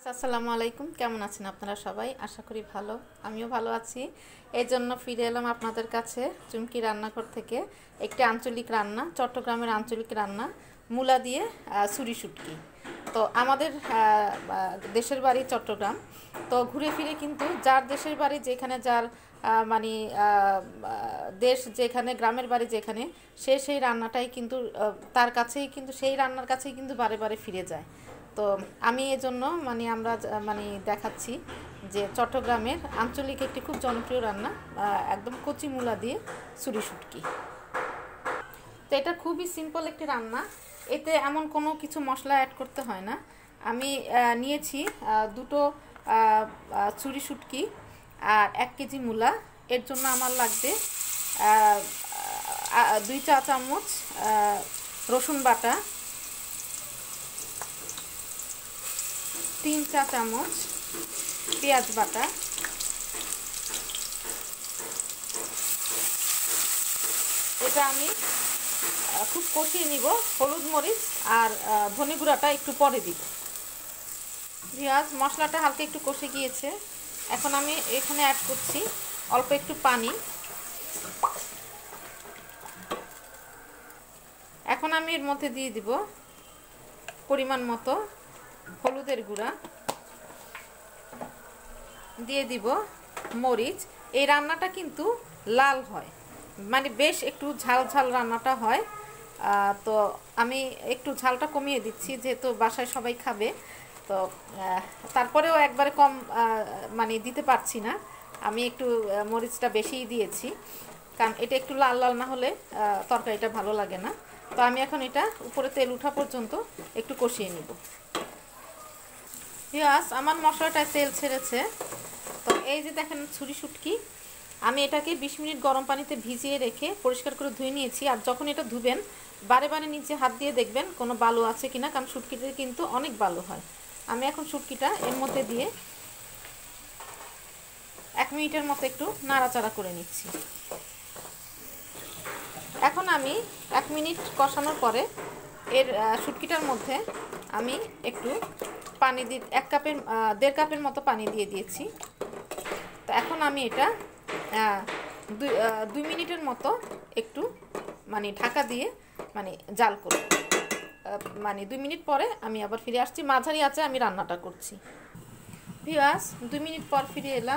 আসসালামু আলাইকুম, কেমন আছেন আপনারা সবাই? আশা করি ভালো। আমিও ভালো আছি। এই জন্য ফিরে এলাম আপনাদের কাছে চুমকি রান্নাঘর থেকে। একটি আঞ্চলিক রান্না, চট্টগ্রামের আঞ্চলিক রান্না, মূলা দিয়ে ছুরি শুটকি। তো আমাদের দেশের বাড়ি চট্টগ্রাম। তো ঘুরে ফিরে কিন্তু যার দেশের বাড়ি যেখানে, যার মানে দেশ যেখানে, গ্রামের বাড়ি যেখানে, সে সেই রান্নাটাই কিন্তু তার কাছেই, কিন্তু সেই রান্নার কাছেই কিন্তু বারে বারে ফিরে যায়। তো আমি এজন্য আমরা দেখাচ্ছি যে চট্টগ্রামের আঞ্চলিক একটি খুব জনপ্রিয় রান্না, একদম কচি মূলা দিয়ে ছুরি শুটকি। তো এটা খুবই সিম্পল একটি রান্না, এতে এমন কোনো কিছু মশলা অ্যাড করতে হয় না। আমি নিয়েছি দুটো ছুরি শুটকি আর 1 কেজি মূলা। এর জন্য আমার লাগবে 2 চা চামচ রসুন বাটা, 3 চা চামচ পেঁয়াজ বাটা, এটা আমি খুব কষিয়ে নিব। হলুদ মরিচ আর ধনে গুঁড়াটা একটু পরে দিব। পেঁয়াজ মশলাটা হালকা একটু কষে গিয়েছে, এখন আমি এখানে অ্যাড করছি অল্প একটু পানি। এখন আমি এর মধ্যে দিয়ে দিব পরিমাণ মতো হলুদের গুঁড়া, দিয়ে দিব মরিচ। এই রান্নাটা কিন্তু লাল হয়, মানে বেশ একটু ঝাল ঝাল রান্নাটা হয়। তো আমি একটু ঝালটা কমিয়ে দিচ্ছি যেহেতু বাসায় সবাই খাবে। তো তারপরেও একবারে কম দিতে পারছি না, আমি একটু মরিচটা বেশিই দিয়েছি, কারণ এটা একটু লাল লাল না হলে তরকারিটা ভালো লাগে না। তো আমি এখন এটা উপরে তেল ওঠা পর্যন্ত একটু কষিয়ে নিব। পেঁয়াজ আমার মশলাটায় তেল ছেড়েছে। তো এই যে দেখেন ছুরি শুটকি, আমি এটাকে 20 মিনিট গরম পানিতে ভিজিয়ে রেখে পরিষ্কার করে ধুয়ে নিয়েছি। আর যখন এটা ধুবেন বারে বারে নিচে হাত দিয়ে দেখবেন কোনো বালু আছে কিনা, কারণ শুটকিতে কিন্তু অনেক বালু হয়। আমি এখন শুটকিটা এর মধ্যে দিয়ে 1 মিনিটের মতো একটু নাড়াচাড়া করে নিচ্ছি। এখন আমি 1 মিনিট কষানোর পরে এর শুটকিটার মধ্যে আমি একটু পানি দিয়ে 1.5 কাপের মতো পানি দিয়ে দিয়েছি। তো এখন আমি এটা 2 মিনিটের মতো একটু ঢাকা দিয়ে জাল করব। 2 মিনিট পরে আমি আবার ফিরে আসছি, মাঝারি আঁচে আমি রান্নাটা করছি। ভিউয়ার্স 2 মিনিট পর ফিরে এলাম।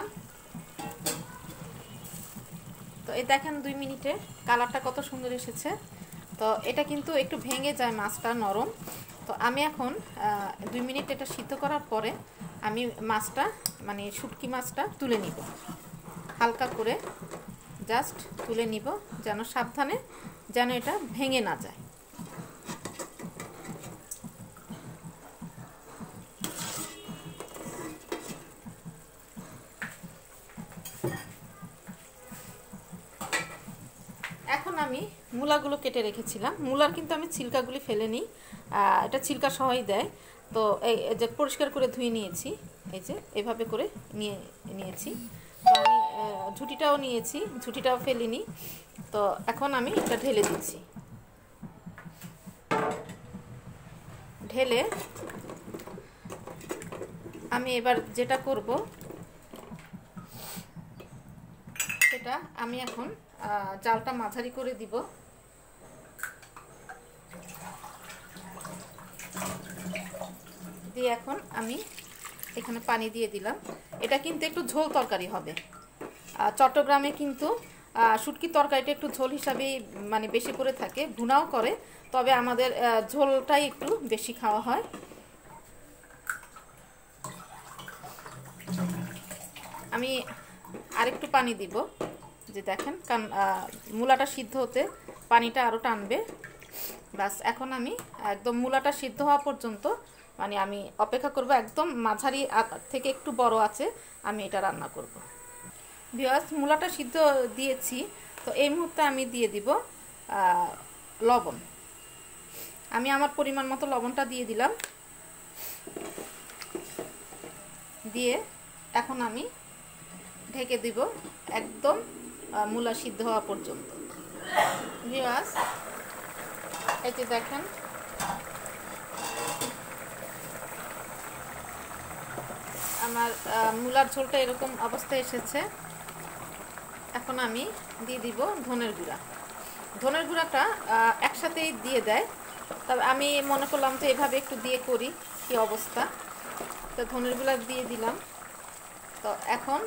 তো এই দেখেন 2 মিনিটে কালারটা কত সুন্দর এসেছে। তো এটা কিন্তু একটু ভেঙে যায়, মাছটা নরম। তো আমি এখন 2 মিনিট এটা সিদ্ধ করার পরে আমি মাছটা শুটকি মাছটা তুলে নিব, হালকা করে জাস্ট তুলে নিব, যেন সাবধানে যেন এটা ভেঙে না যায়। এখন আমি মূলাগুলো কেটে রেখেছিলাম, মূলার কিন্তু আমি ছিলকাগুলি ফেলে নিই, এটা ছিলকা সহই দেয়। তো এই যে পরিষ্কার করে ধুয়ে নিয়েছি, এই যে এভাবে করে নিয়েছি। তো আমি ঝুঁটিটাও নিয়েছি, ঝুঁটিটাও ফেলিনি। তো এখন আমি এটা ঢেলে দিচ্ছি। ঢেলে আমি এবার যেটা করব সেটা আমি এখন জালটা মাঝারি করে দিব। দিয়ে এখন আমি এখানে পানি দিয়ে দিলাম। এটা কিন্তু একটু ঝোল তরকারি হবে। চট্টগ্রামে কিন্তু শুটকি তরকারিটা একটু ঝোল হিসাবেই বেশি করে থাকে, ভুনাও করে, তবে আমাদের ঝোলটাই একটু বেশি খাওয়া হয়। আমি আরেকটু পানি দিব, যে দেখেন, কারণ মূলাটা সিদ্ধ হতে পানিটা আরও টানবে। বাস এখন আমি একদম মূলাটা সিদ্ধ হওয়া পর্যন্ত আমি অপেক্ষা করব। একদম মাঝারি থেকে একটু বড় আছে আমি এটা রান্না করব। ভিউয়ার্স মূলাটা সিদ্ধ দিয়েছি, তো এই মুহূর্তে আমি দিয়ে দিব লবণ। আমি আমার পরিমাণ মতো লবণটা দিয়ে দিলাম। দিয়ে এখন আমি ঢেকে দিব একদম মূলা সিদ্ধ হওয়া পর্যন্ত। ভিউয়ার্স এই যে দেখেন আমার মূলার ঝোলটা এরকম অবস্থায় এসেছে। এখন আমি দিয়ে দিব ধনের গুঁড়া। ধনের গুঁড়াটা একসাথেই দিয়ে দেয়, তবে আমি মনে করলাম যে এভাবে একটু দিয়ে করি কি অবস্থা, তো ধনের গুঁড়া দিয়ে দিলাম। তো এখন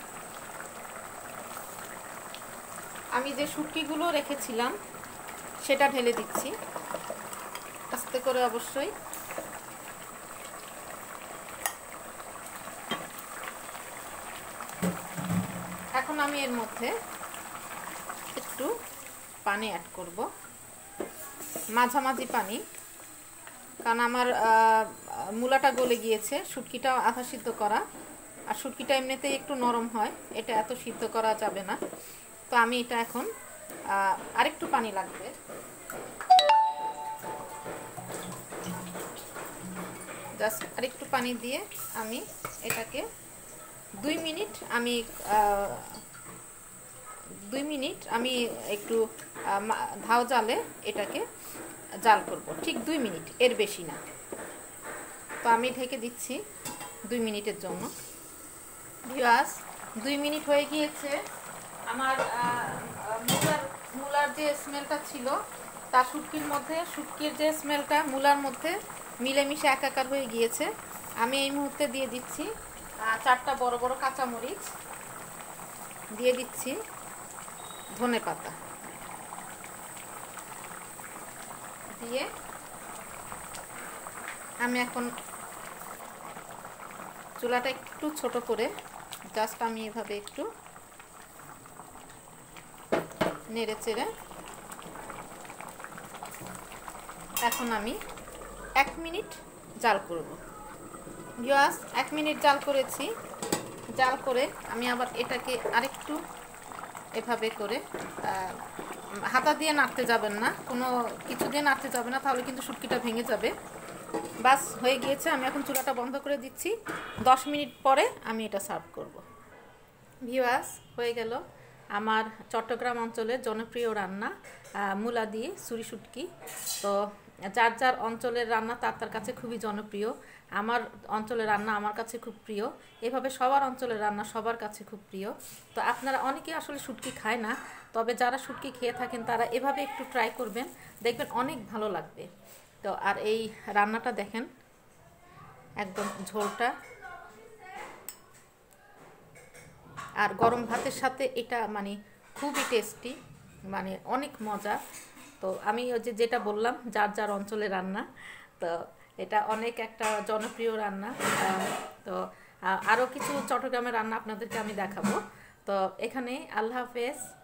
আমি যে শুটকিগুলো রেখেছিলাম সেটা ঢেলে দিচ্ছি আস্তে করে অবশ্যই। এখন আমি এর মধ্যে একটু পানি অ্যাড করব, মাঝামাঝি পানি, কারণ আমার মূলাটা গলে গিয়েছে, শুটকিটা আধা সিদ্ধ করা, আর শুটকিটা এমনিতেই একটু নরম হয়, এটা এত সিদ্ধ করা যাবে না। তো আমি এটা এখন আরেকটু পানি লাগবে, জাস্ট আরেকটু পানি দিয়ে আমি এটাকে 2 মিনিট আমি একটু ধাও জালে এটাকে জাল করব, ঠিক 2 মিনিট, এর বেশি না। তো আমি ঢেকে দিচ্ছি 2 মিনিটের জন্য। ভিউয়ার্স, 2 মিনিট হয়ে গিয়েছে। আমার মূলার যে স্মেলটা ছিল তা শুটকির যে স্মেলটা মূলার মধ্যে মিলেমিশে একাকার হয়ে গিয়েছে। আমি এই মুহূর্তে দিয়ে দিচ্ছি 4টা বড় বড় কাঁচামরিচ, দিয়ে দিচ্ছি ধনেপাতা, দিয়ে আমি এখন চুলাটা একটু ছোট করে জাস্ট আমি এভাবে একটু নেড়ে চেড়ে এখন আমি 1 মিনিট জাল করব। ভিউয়ার্স, 1 মিনিট জাল করেছি। জাল করে আমি আবার এটাকে আরেকটু এভাবে করে, হাতা দিয়ে নাড়তে যাবেন না, কোনো কিছু দিয়ে নাড়তে যাবে না, তাহলে কিন্তু শুটকিটা ভেঙে যাবে। বাস হয়ে গিয়েছে, আমি এখন চুলাটা বন্ধ করে দিচ্ছি। 10 মিনিট পরে আমি এটা সার্ভ করব। ভিউয়ার্স, হয়ে গেল আমার চট্টগ্রাম অঞ্চলের জনপ্রিয় রান্না মূলা দিয়ে ছুরি শুটকি। তো যার যার অঞ্চলের রান্না তার কাছে খুবই জনপ্রিয়। আমার অঞ্চলের রান্না আমার কাছে খুব প্রিয়, এভাবে সবার অঞ্চলের রান্না সবার কাছে খুব প্রিয়। তো আপনারা অনেকেই আসলে শুটকি খায় না, তবে যারা শুটকি খেয়ে থাকেন তারা এভাবে একটু ট্রাই করবেন, দেখবেন অনেক ভালো লাগবে। তো আর এই রান্নাটা দেখেন, একদম ঝোলটা, আর গরম ভাতের সাথে এটা মানে খুবই টেস্টি, মানে অনেক মজা। তো আমি ওই যেটা বললাম যার যার অঞ্চলের রান্না, তো এটা অনেক একটা জনপ্রিয় রান্না। তো আরও কিছু চট্টগ্রামের রান্না আপনাদেরকে আমি দেখাবো। তো এখানে আল্লাহ হাফেজ।